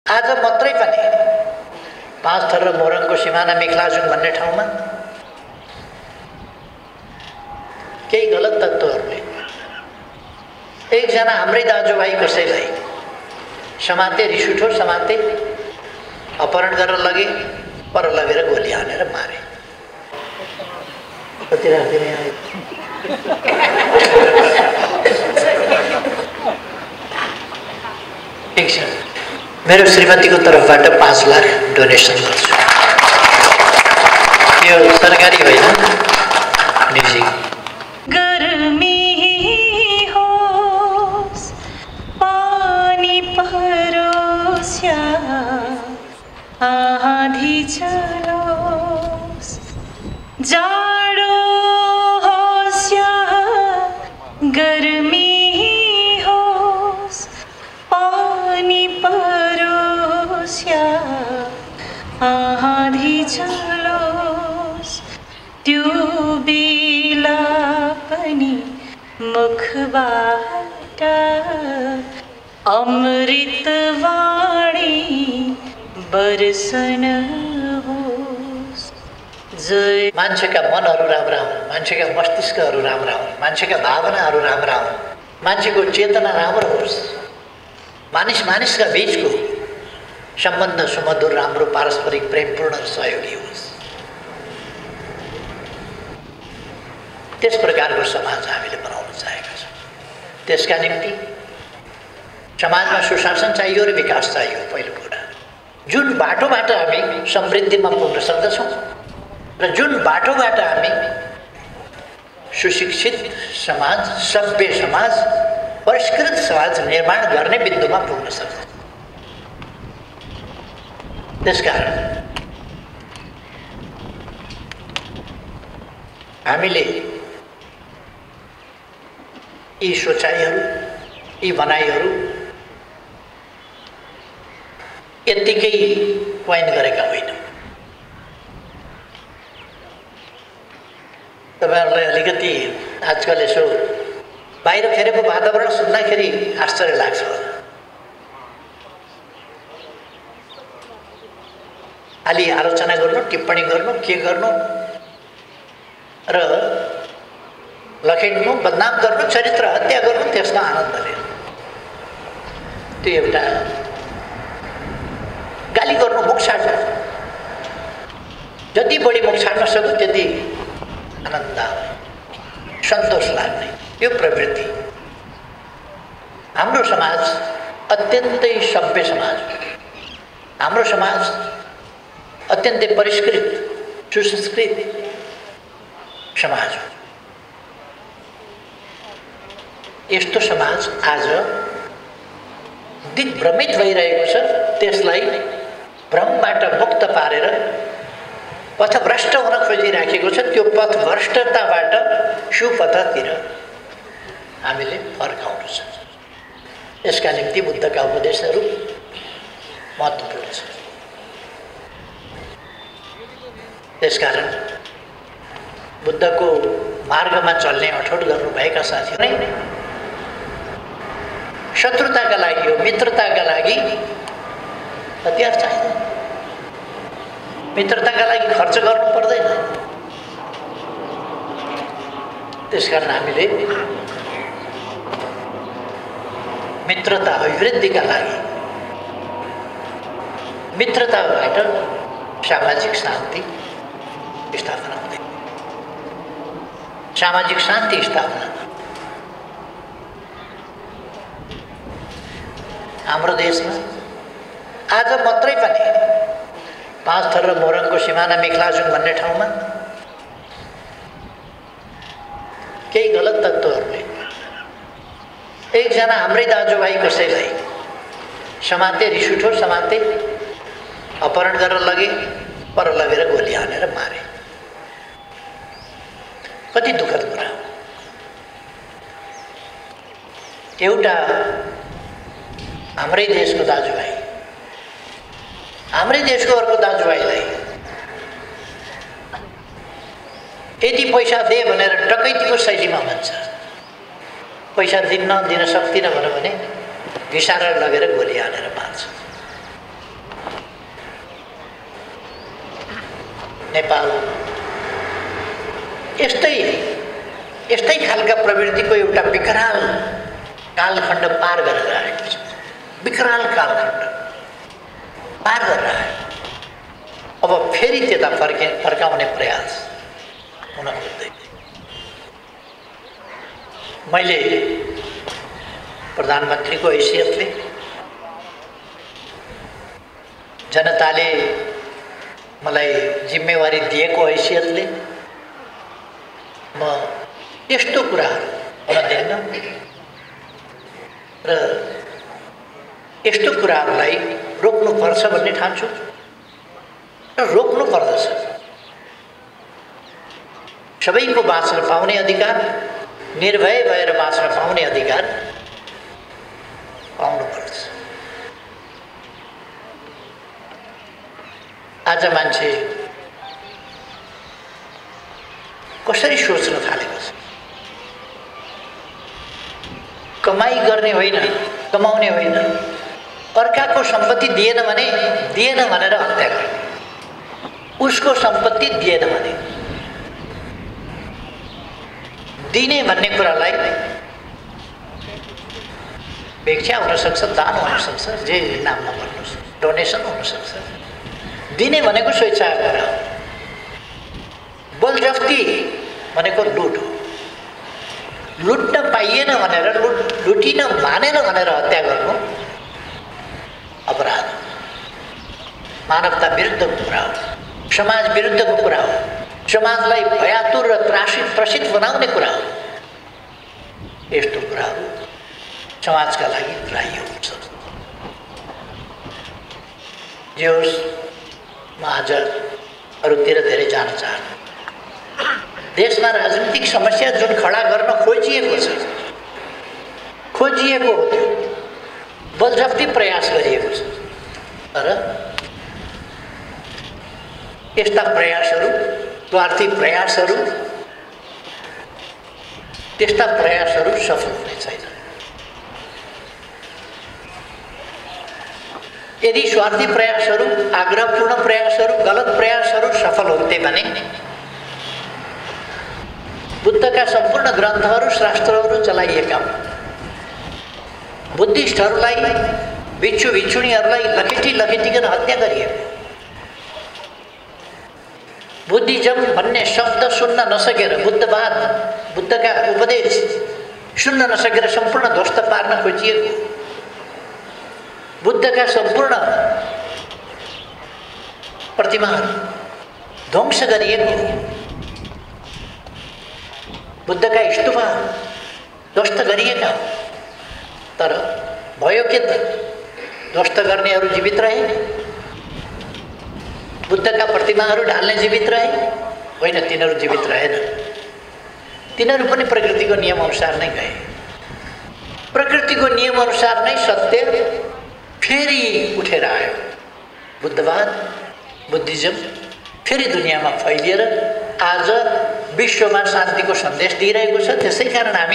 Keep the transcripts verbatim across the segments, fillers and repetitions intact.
आज मात्रै पनि पाँचथर र मोरङको सिमाना मेखलाजुङ भन्ने ठाउँमा केही गलत तत्त्वहरूले एकजना हाम्रै दाजुभाइ कसैलाई समाते, रिस उठो समाते, अपहरण गरेर लगे, पर लगेर गोली हानेर मारे। कति राखिदिने आयो? ठिक छ, मेरो श्रीमतीको तर्फबाट पाँच लाख डोनेसन गर्छु। यो सरकारी होइन, निजी। गर्मी होस्, पानी परोस्या, आँधी चलोस्, जाडो होस् या गर्मी होस्, पानी परोस्या, आँधी चलोस्, त्यो बेला पनि मुखबाट अमृत वाणी बरसन होस्। जय मान्छेका मनहरू राम्रा हुन्, मान्छेका मस्तिष्कहरू राम्रा हुन्, मान्छेका भावनाहरू राम्रा हुन्, मान्छेको चेतना राम्रो होस्, मानिस मानिसका बीचको सम्बन्ध सुमधुर, राम्रो, पारस्परिक, प्रेमपूर्ण, सहयोगी होस्। त्यस प्रकारको समाज हामीले बनाउन चाहेका छौँ। त्यसका निम्ति समाजमा सुशासन चाहियो र विकास चाहियो। पहिलो कुरा, जुन बाटोबाट हामी समृद्धिमा पुग्न सक्दछौँ र जुन बाटोबाट हामी सुशिक्षित समाज, सभ्य समाज, परिष्कृत समाज निर्माण गर्ने बिन्दुमा पुग्न सक्छौँ। त्यसकारण हामीले यी सोचाइहरू, यी भनाइहरू यत्तिकै कोइन गरेका होइनौँ। तपाईँहरूलाई अलिकति आजकल यसो बाहिर फेरेको वातावरण सुन्दाखेरि आश्चर्य लाग्छ होला। अलि आलोचना गर्नु, टिप्पणी गर्नु, के गर्नु र लखेट्नु, बदनाम गर्नु, चरित्र हत्या गर्नु, त्यसमा आनन्द लिनु। त्यो एउटा गाली गर्नु, मुख छाड्नु, जति बढी मुख छाड्न सक्यो त्यति आनन्द आउने, सन्तोष लाग्ने, यो प्रवृत्ति। हाम्रो समाज अत्यन्तै सभ्य समाज हो। हाम्रो समाज अत्यन्तै परिष्कृत, सुसंस्कृत समाज हो। यस्तो समाज आज दिग्भ्रमित भइरहेको छ। त्यसलाई भ्रमबाट मुक्त पारेर पथभ्रष्ट हुन खोजिराखेको छ। त्यो पथभ्रष्टताबाट सुपथतिर हामीले फर्काउनु छ। यसका निम्ति बुद्धका उपदेशहरू महत्त्वपूर्ण छ। त्यसकारण बुद्धको मार्गमा चल्ने अठोट गर्नुभएका साथीहरू नै शत्रुताका लागि हो, मित्रताका लागि हतियार चाहिँदैन, मित्रताका लागि खर्च गर्नु पर्दैन। त्यसकारण हामीले मित्रता अभिवृद्धिका लागि, मित्रताबाट सामाजिक शान्ति स्थापना हुँदैन। सामाजिक शान्ति स्थापना हाम्रो देशमा आज मात्रै पनि पाँचथर र मोरङको सिमाना मेखलाजुङ भन्ने ठाउँमा केही गलत तत्त्वहरूले एकजना हाम्रै दाजुभाइ कसैलाई समाते, रिस उठो समाते, अपहरण गरेर लगे, पर लगेर गोली हानेर मारे। कति दुःखद कुरा। एउटा हाम्रै देशको दाजुभाइ हाम्रै देशको अर्को दाजुभाइलाई यदि पैसा दे भनेर डकैतीको शैलीमा भन्छ, पैसा दिन्न दिन सक्दिनँ भन्यो भने घिसारेर लगेर गोली हानेर मार्छ। नेपाल यस्तै यस्तै खालका प्रवृत्तिको एउटा विकराल कालखण्ड पार गरेर आएको छ। विकराल कालखण्ड पार गरेर आयो। अब फेरि त्यता फर्के फर्काउने प्रयास हुन खोज्दै मैले प्रधानमन्त्रीको हैसियतले जनताले मलाई जिम्मेवारी दिएको हैसियतले म यस्तो कुराहरू हुन दिन्न र यस्तो कुराहरूलाई रोक्नुपर्छ भन्ने ठान्छु र रोक्नु पर्दछ। सबैको बाँच्न पाउने अधिकार, निर्भय भएर बाँच्न पाउने अधिकार पाउनुपर्छ। आज मान्छे कसरी सोच्न थालेको छ? कमाई गर्ने होइन, कमाउने होइन, अर्काको सम्पत्ति दिएन भने दिएन भनेर हत्या गर्ने, उसको सम्पत्ति दिएन भने दिने भन्ने कुरालाई भिक्षा हुनसक्छ, दान हुनसक्छ, जे नाममा भन्नुहोस्, डोनेसन हुनसक्छ। दिने भनेको स्वेच्छाको कुरा हो। बलजफ्ती भनेको लुट हो। लुट्न पाइएन भनेर, लुट लुटिन मानेन भनेर हत्या गर्नु अपराध हो। मानवता विरुद्धको कुरा हो, समाज विरुद्धको कुरा हो, समाजलाई भयातुर र त्रासित त्रसित बनाउने कुरा हो। यस्तो कुराहरू समाजका लागि ग्राह्य हुन्छ। जे होस्, म आज अरूतिर धेरै जान चाहन्छु। देशमा राजनीतिक समस्या जुन खडा गर्न खोजिएको छ, खोजिएको हो, त्यो बलजफ्ती प्रयास गरिएको छ। तर यस्ता प्रयासहरू, स्वार्थी प्रयासहरू, त्यस्ता प्रयासहरू सफल हुने छैन। यदि स्वार्थी प्रयासहरू, आग्रहपूर्ण प्रयासहरू, गलत प्रयासहरू सफल हुन्थे भने बुद्धका सम्पूर्ण ग्रन्थहरू, शास्त्रहरू चलाइएका हुन्। बुद्धिस्टहरूलाई, भिक्षु भिक्षुणीहरूलाई लखेटी लखेटिकन हत्या गरिएको। बुद्धिज्म भन्ने शब्द सुन्न नसकेर, बुद्धवाद, बुद्धका उपदेश सुन्न नसकेर सम्पूर्ण ध्वस्त पार्न खोजिएको। बुद्धका सम्पूर्ण प्रतिमाहरू ध्वंस गरिएको। बुद्धका स्तूपहरू ध्वस्त गरिएका। तर भयो के त? ध्वस्त गर्नेहरू जीवित रहे, बुद्धका प्रतिमाहरू ढाल्ने जीवित रहे? होइन, तिनीहरू जीवित रहेन। तिनीहरू पनि प्रकृतिको नियम अनुसार नै गए। प्रकृतिको नियम अनुसार नै सत्य फेरि उठेर आयो। बुद्धवाद, बुद्धिज्म फेरि दुनियाँमा फैलिएर आज विश्वमा शान्तिको सन्देश दिइरहेको छ। त्यसै कारण हामी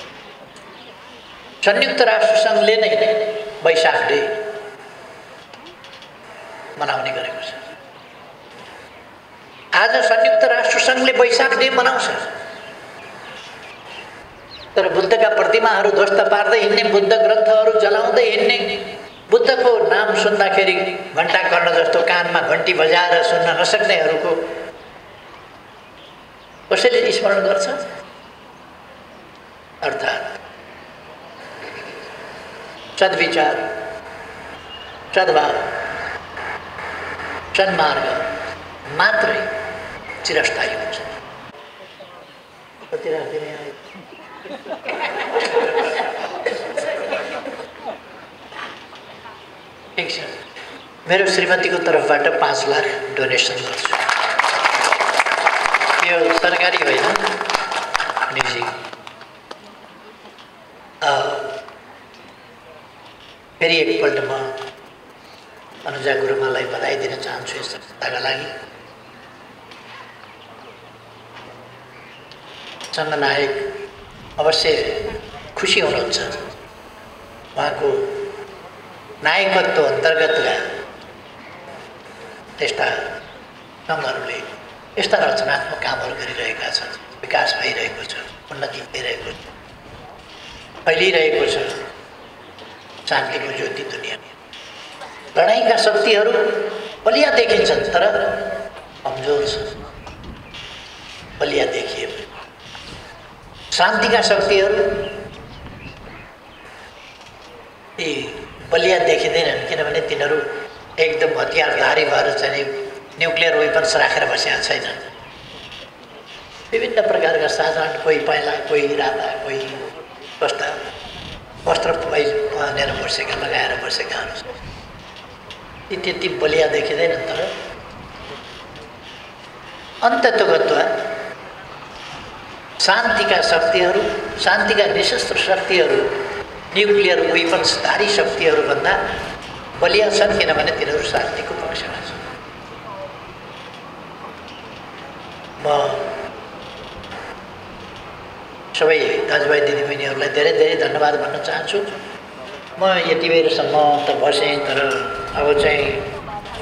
संयुक्त राष्ट्र सङ्घले नै वैशाख डे मनाउने गरेको छ। आज संयुक्त राष्ट्र सङ्घले वैशाख डे मनाउँछ। तर बुद्धका प्रतिमाहरू ध्वस्त पार्दै हिँड्ने, बुद्ध ग्रन्थहरू जलाउँदै हिँड्ने, बुद्धको नाम सुन्दाखेरि घण्टा कर्ण जस्तो कानमा घन्टी बजाएर सुन्न नसक्नेहरूको कसैले स्मरण गर्छ? अर्थात् सद्विचार, सद्भाव, सन्मार्ग मात्रै चिरस्थायी हुन्छ। कति राखिदिने आयो? ठिक छ, मेरो श्रीमतीको तर्फबाट पाँच लाख डोनेसन गर्छु। यो सरकारी होइन, निजी। फेरि एकपल्ट म अनुजा गुरुमालाई बधाई दिन चाहन्छु यस सफलताका लागि। सङ्घनायक अवश्य खुसी हुनुहुन्छ। उहाँको नायकत्व अन्तर्गतका त्यस्ता सङ्घहरूले यस्ता रचनात्मक कामहरू गरिरहेका छन्। विकास भइरहेको छ, उन्नति भइरहेको छ, फैलिरहेको छ शान्तिको ज्योति दुनियाँमा। लडाइँका शक्तिहरू बलिया देखिन्छन् तर कमजोर छ, बलिया देखिए पनि। शान्तिका शक्तिहरू यी बलिया देखिँदैनन् किनभने तिनीहरू एकदम हतियारधारी भएर चाहिँ न्युक्लियर वेपन्स राखेर बसेका छैनन्। विभिन्न प्रकारका साधारण, कोही पहेँला, कोही राता, कोही कस्ता वस्त्र पहिनेर बसेका, लगाएर बसेका ती त्यति बलिया देखिँदैनन्। तर अन्ततोगत्वा शान्तिका शक्तिहरू, शान्तिका निशस्त्र शक्तिहरू न्युक्लियर वेपन्सधारी शक्तिहरूभन्दा बलिया छन् किनभने तिनीहरू शान्तिको पक्षमा छन्। म सबै दाजुभाइ दिदीबहिनीहरूलाई धेरै धेरै धन्यवाद भन्न चाहन्छु। म यति बेरसम्म त बसेँ, तर अब चाहिँ